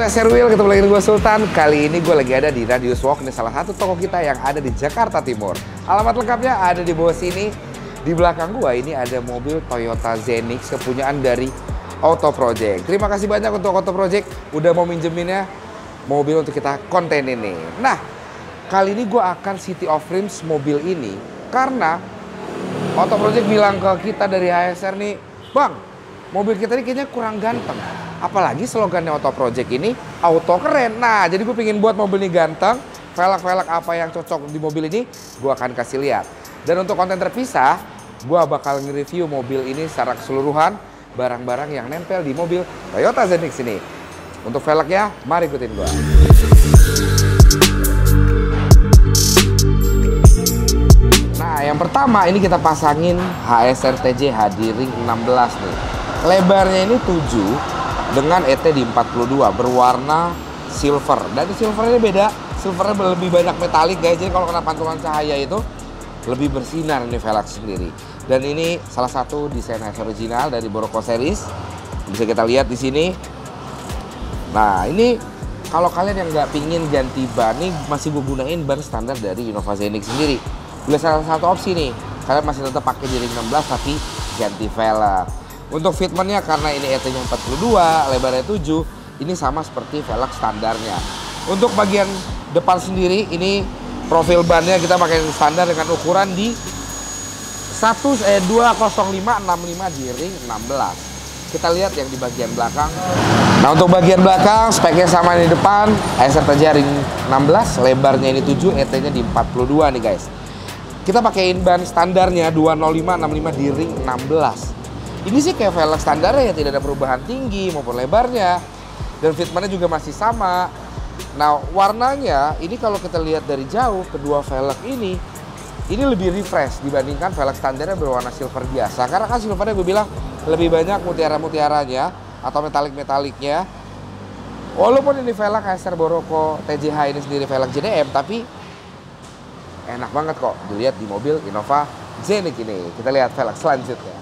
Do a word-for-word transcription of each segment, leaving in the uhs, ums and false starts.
to S R Wheel, ketemu lagi dengan gue Sultan. Kali ini gue lagi ada di Radius Walk, ini salah satu toko kita yang ada di Jakarta Timur. Alamat lengkapnya ada di bawah sini. Di belakang gue ini ada mobil Toyota Zenix kepunyaan dari Auto Project. Terima kasih banyak untuk Auto Project udah mau minjeminnya mobil untuk kita konten ini. Nah, kali ini gue akan city of dreams mobil ini karena Auto Project bilang ke kita dari H S R nih, Bang, mobil kita ini kayaknya kurang ganteng. Apalagi slogannya Auto Project ini, auto keren. Nah, jadi gue pengen buat mobil ini ganteng. Velg-velg apa yang cocok di mobil ini, gue akan kasih lihat. Dan untuk konten terpisah, gue bakal nge-review mobil ini secara keseluruhan. Barang-barang yang nempel di mobil Toyota Zenix ini. Untuk velgnya, mari ikutin gue. Nah, yang pertama ini kita pasangin H S R T J H di ring enam belas nih. Lebarnya ini tujuh dengan E T di empat puluh dua, berwarna silver. Dan silvernya beda, silvernya lebih banyak metalik guys. Jadi kalau kena pantulan cahaya itu lebih bersinar nih velg sendiri. Dan ini salah satu desain original dari Boroko series. Bisa kita lihat di sini. Nah, ini kalau kalian yang nggak pingin ganti ban, nih masih gue gunain ban standar dari Innova Zenix sendiri. Bila salah satu opsi nih, kalian masih tetap pakai di ring enam belas tapi ganti velg. Untuk fitmentnya karena ini E T-nya empat puluh dua, lebarnya tujuh, ini sama seperti velg standarnya. Untuk bagian depan sendiri, ini profil bannya kita pakai standar dengan ukuran di dua nol lima enam lima di ring enam belas. Kita lihat yang di bagian belakang. Nah, untuk bagian belakang speknya sama di depan, H S R T J ring enam belas, lebarnya ini tujuh, E T-nya di empat puluh dua nih guys. Kita pakein ban standarnya dua nol lima enam lima di ring enam belas. Ini sih kayak velg standarnya ya, tidak ada perubahan tinggi maupun lebarnya. Dan fitmentnya juga masih sama. Nah, warnanya ini kalau kita lihat dari jauh, kedua velg ini ini lebih refresh dibandingkan velg standarnya berwarna silver biasa. Karena kan silvernya gue bilang lebih banyak mutiara-mutiaranya atau metalik-metaliknya. Walaupun ini velg H S R Boroko T J H ini sendiri velg J D M, tapi enak banget kok dilihat di mobil Innova Zenix ini. Kita lihat velg selanjutnya.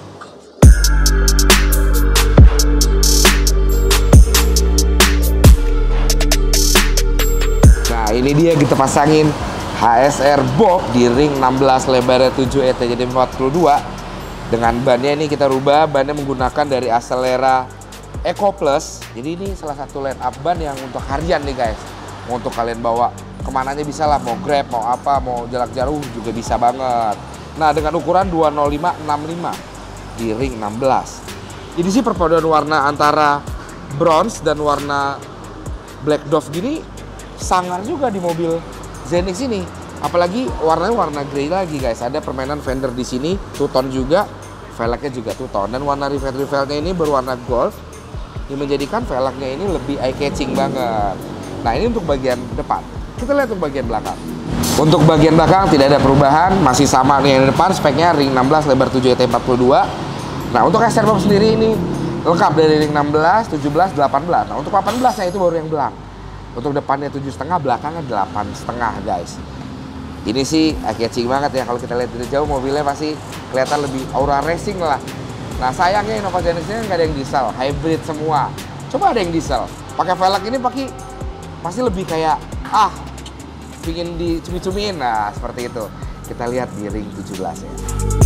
Nah, ini dia kita pasangin H S R Bob di ring enam belas, lebarnya tujuh, E T jadi empat puluh dua. Dengan bannya ini kita rubah, bannya menggunakan dari Acelera Eco Plus. Jadi ini salah satu line up ban yang untuk harian nih guys. Mau untuk kalian bawa kemananya bisa lah, mau grab, mau apa, mau jarak jauh juga bisa banget. Nah, dengan ukuran dua nol lima enam lima di ring enam belas. Ini sih perpaduan warna antara bronze dan warna black dove gini sangar juga di mobil Zenix ini. Apalagi warnanya warna grey lagi guys. Ada permainan fender di sini, two tone juga, velgnya juga two tone. Dan warna rivet-rivetnya ini berwarna gold yang menjadikan velgnya ini lebih eye catching banget. Nah, ini untuk bagian depan. Kita lihat untuk bagian belakang. Untuk bagian belakang tidak ada perubahan, masih sama nih yang di depan, speknya ring enam belas, lebar tujuh, E T empat puluh dua. Nah, untuk H S R Bob sendiri ini lengkap dari ring enam belas, tujuh belas, delapan belas. Nah, untuk delapan belas nya itu baru yang belang. Untuk depannya tujuh setengah, belakangnya delapan setengah guys. Ini sih eye-catching banget ya, kalau kita lihat dari jauh mobilnya pasti kelihatan lebih aura racing lah. Nah, sayangnya Innova Zenix ini nggak ada yang diesel, hybrid semua. Coba ada yang diesel, pakai velg ini pakai pasti lebih kayak ah pingin dicumi-cumiin. Nah, seperti itu. Kita lihat di ring tujuh belas ya.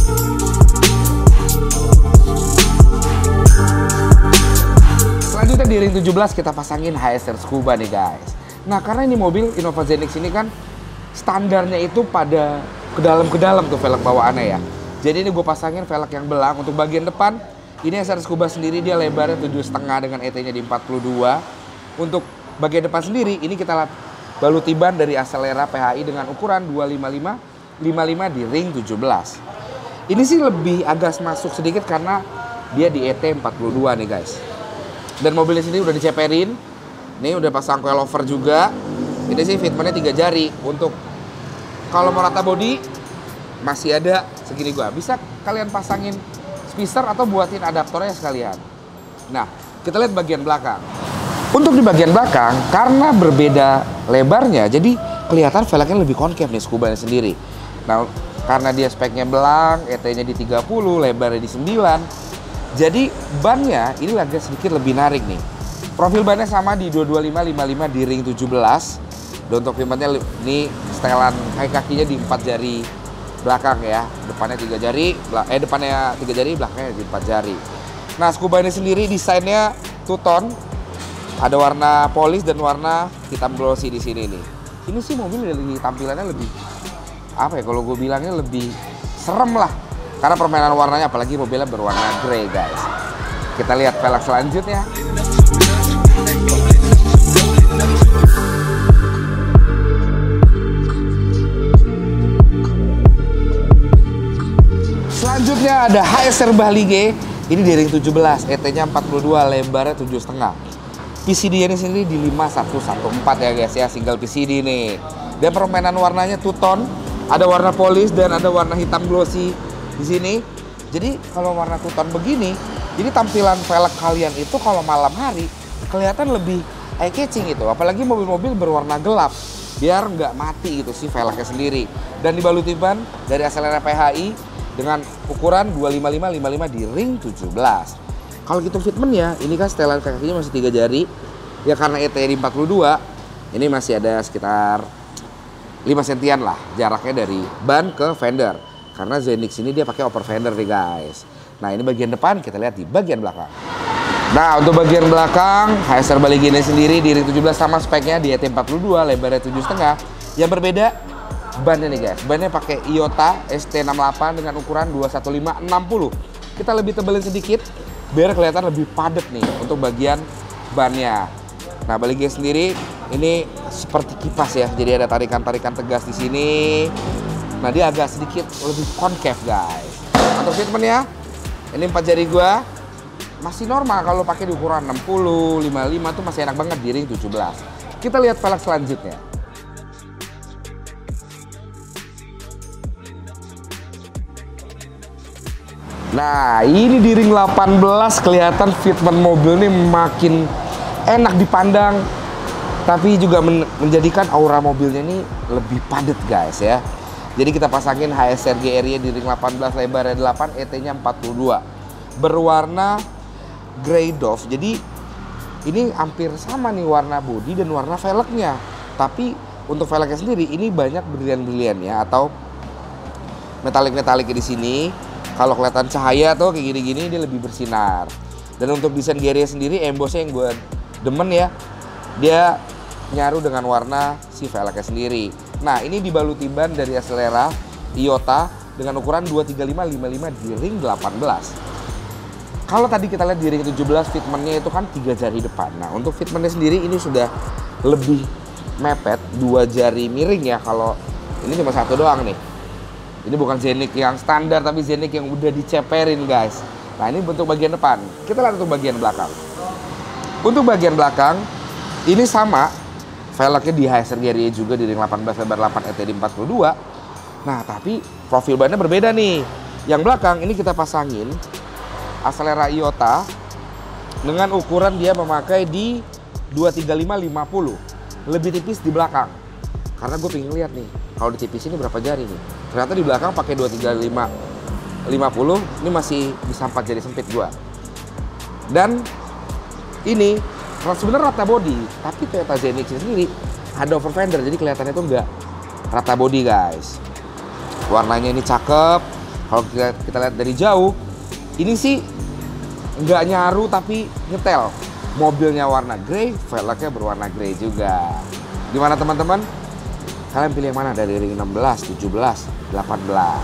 Selanjutnya di ring tujuh belas kita pasangin H S R Scuba nih guys. Nah, karena ini mobil Innova Zenix ini kan standarnya itu pada ke dalam-ke dalam tuh velg bawaannya ya. Jadi ini gue pasangin velg yang belang. Untuk bagian depan ini H S R Scuba sendiri dia lebarnya tujuh setengah dengan E T-nya di empat puluh dua. Untuk bagian depan sendiri ini kita baluti ban dari Acelera P H I dengan ukuran dua lima lima lima lima di ring tujuh belas. Ini sih lebih agak masuk sedikit karena dia di E T empat puluh dua nih guys. Dan mobilnya sendiri udah diceperin. Nih udah pasang coilover juga. Ini sih fitmentnya tiga jari. Untuk kalau mau rata body masih ada segini gua. Bisa kalian pasangin spacer atau buatin adaptornya sekalian. Nah, kita lihat bagian belakang. Untuk di bagian belakang karena berbeda lebarnya, jadi kelihatan velgnya lebih concave nih Scubanya sendiri. Nah, karena dia speknya belang, E T-nya di tiga puluh, lebarnya di sembilan. Jadi bannya ini agak sedikit lebih narik nih. Profil bannya sama di dua dua lima lima lima di ring tujuh belas. Dan untuk fitmentnya ini setelan kaki kakinya di empat jari belakang ya. Depannya tiga jari, eh depannya tiga jari, belakangnya di empat jari. Nah, scuba ini sendiri desainnya two tone. Ada warna polis dan warna hitam glossy di sini nih. Ini sih mobil dari tampilannya lebih apa ya, kalau gue bilangnya lebih serem lah. Karena permainan warnanya, apalagi mobilnya berwarna grey guys. Kita lihat velg selanjutnya. Selanjutnya ada H S R Bahlige. Ini di ring tujuh belas, E T-nya empat puluh dua, lebarnya tujuh koma lima. P C D ini sendiri di lima satu satu empat ya guys ya, single P C D nih. Dan permainan warnanya two tone, ada warna polis dan ada warna hitam glossy di sini. Jadi kalau warna two tone begini, jadi tampilan velg kalian itu kalau malam hari kelihatan lebih eye catching gitu. Apalagi mobil-mobil berwarna gelap, biar nggak mati gitu sih velgnya sendiri. Dan dibaluti ban dari Axelera P H I dengan ukuran dua lima lima lima lima di ring tujuh belas. Kalau gitu fitmentnya, ini kan setelan kakinya masih tiga jari. Ya karena E T di empat puluh dua, ini masih ada sekitar lima sentian lah jaraknya dari ban ke fender. Karena Zenix ini dia pakai upper fender nih guys. Nah, ini bagian depan, kita lihat di bagian belakang. Nah, untuk bagian belakang, H S R Bahlige ini sendiri di ring tujuh belas sama speknya di E T empat puluh dua, lebarnya tujuh koma lima. Yang berbeda bannya nih guys. Bannya pakai Iota S T enam puluh delapan dengan ukuran dua satu lima enam puluh. Kita lebih tebelin sedikit biar kelihatan lebih padat nih untuk bagian bannya. Nah, Bahlige sendiri ini seperti kipas ya. Jadi ada tarikan-tarikan tegas di sini. Nah, dia agak sedikit lebih concave guys. Untuk fitmentnya, ini empat jari gua masih normal kalau pakai di ukuran enam puluh, lima puluh lima tuh masih enak banget di ring tujuh belas. Kita lihat velg selanjutnya. Nah, ini di ring delapan belas kelihatan fitment mobil ini makin enak dipandang, tapi juga men menjadikan aura mobilnya ini lebih padat guys ya. Jadi kita pasangin H S R G R-nya di ring delapan belas, lebarnya delapan, E T-nya empat puluh dua. Berwarna grey dove. Jadi ini hampir sama nih warna bodi dan warna velgnya. Tapi untuk velgnya sendiri ini banyak brilian-brilian ya, atau metalik-metalik di sini. Kalau kelihatan cahaya tuh kayak gini-gini dia lebih bersinar. Dan untuk desain gearnya sendiri, embossnya yang gue demen ya, dia nyaru dengan warna si velgnya sendiri. Nah, ini dibaluti ban dari Axelera Iota dengan ukuran dua tiga lima lima lima di ring delapan belas. Kalau tadi kita lihat di ring tujuh belas fitmentnya itu kan tiga jari depan. Nah, untuk fitmentnya sendiri ini sudah lebih mepet, dua jari miring ya. Kalau ini cuma satu doang nih. Ini bukan Zenix yang standar, tapi Zenix yang udah diceperin guys. Nah, ini bentuk bagian depan. Kita lihat untuk bagian belakang. Untuk bagian belakang, ini sama. Velgnya di H S R G R juga di ring delapan belas, lebar delapan, E T di empat puluh dua. Nah, tapi profil bannya berbeda nih. Yang belakang ini kita pasangin Axelera Iota dengan ukuran dia memakai di dua tiga lima lima puluh. Lebih tipis di belakang. Karena gue pengen lihat nih, kalau di tipis ini berapa jari nih. Ternyata di belakang pakai dua tiga lima lima puluh, ini masih bisa empat jari sempit gua. Dan ini sebenarnya rata body, tapi Toyota Zenix sendiri ada over fender, jadi kelihatannya tuh enggak rata body guys. Warnanya ini cakep. Kalau kita, kita lihat dari jauh, ini sih nggak nyaru tapi nyetel. Mobilnya warna grey, velgnya berwarna grey juga. Gimana teman-teman? Kalian pilih yang mana dari ring enam belas, tujuh belas, delapan belas?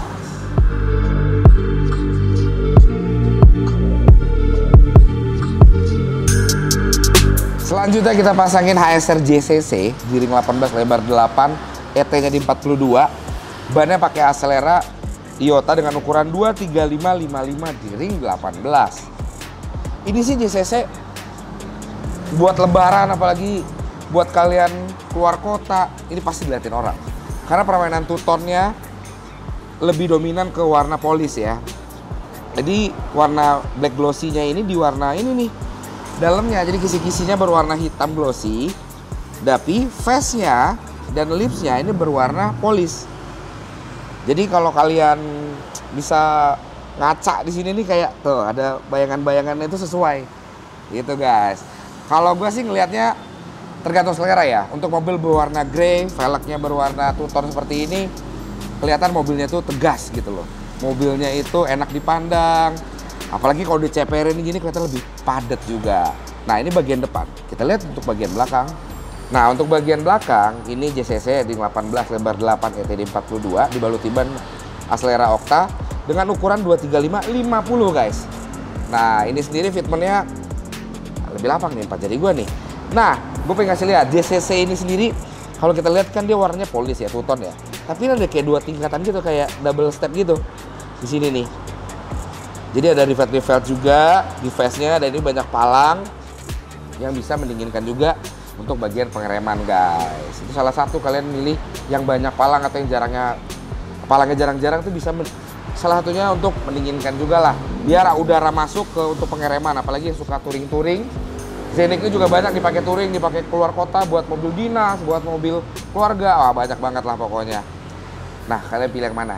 Selanjutnya kita pasangin H S R J C C di ring delapan belas, lebar delapan, E T-nya di empat puluh dua. Bannya pakai Axelera Iota dengan ukuran dua tiga lima lima lima di ring delapan belas. Ini sih J C C buat lebaran, apalagi buat kalian keluar kota, ini pasti dilihatin orang. Karena permainan two-tone-nya lebih dominan ke warna polis ya. Jadi warna black glossy-nya ini di warna ini nih, dalamnya. Jadi kisi-kisinya berwarna hitam glossy, tapi face-nya dan lips-nya ini berwarna polis. Jadi kalau kalian bisa ngaca di sini nih kayak tuh ada bayangan-bayangannya itu sesuai. Gitu guys. Kalau gue sih ngelihatnya tergantung selera ya. Untuk mobil berwarna grey, velgnya berwarna two-tone seperti ini, kelihatan mobilnya tuh tegas gitu loh. Mobilnya itu enak dipandang. Apalagi kalau diceperin gini kelihatan lebih padat juga. Nah, ini bagian depan. Kita lihat untuk bagian belakang. Nah, untuk bagian belakang ini J C C heading delapan belas lebar delapan E T D empat puluh dua dibaluti ban Acelera Octa dengan ukuran dua tiga lima lima puluh guys. Nah, ini sendiri fitmentnya lebih lapang nih, empat jari gua nih. Nah, gue pengen kasih lihat J C C ini sendiri. Kalau kita lihat kan dia warnanya polis ya, two-tone ya. Tapi ini ada kayak dua tingkatan gitu, kayak double step gitu di sini nih. Jadi ada rivet rivet juga di face-nya, dan ini banyak palang yang bisa mendinginkan juga untuk bagian pengereman guys. Itu salah satu kalian milih yang banyak palang atau yang jarangnya palangnya jarang-jarang tuh bisa salah satunya untuk mendinginkan juga lah, biar udara masuk ke untuk pengereman. Apalagi yang suka touring-touring, Scenic ini juga banyak dipakai touring, dipakai keluar kota, buat mobil dinas, buat mobil keluarga. Wah, banyak banget lah pokoknya. Nah, kalian pilih yang mana?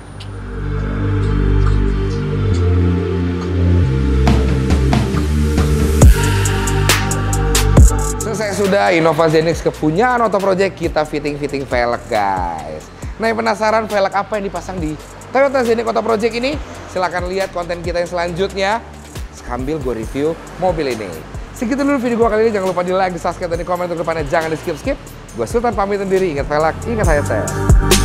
Selesai sudah Innova Zenix kepunyaan Auto Project, kita fitting-fitting velg guys. Nah, yang penasaran velg apa yang dipasang di Toyota Zenix Auto Project ini? Silahkan lihat konten kita yang selanjutnya sambil gue review mobil ini. Segitu dulu video gue kali ini. Jangan lupa di like, di subscribe, dan di komen untuk depannya. Jangan di skip-skip. Gue Sultan pamit sendiri. Ingat velg, ingat H S R.